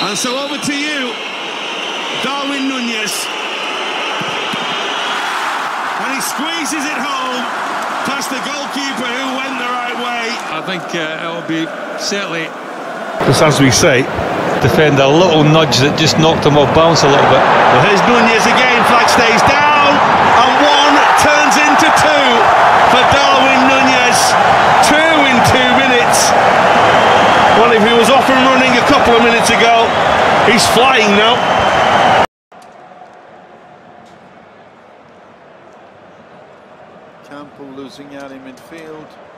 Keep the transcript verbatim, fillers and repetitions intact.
And so over to you, Darwin Nunez. And he squeezes it home past the goalkeeper who went the right way. I think uh, it'll be certainly, just as we say, defend a little nudge that just knocked him off balance a little bit. Well, here's Nunez again, flag stays down, and one turns into two for Darwin Nunez. Two in two minutes. Well, if he was off and running a couple of minutes ago, he's flying now. Campbell losing out in midfield.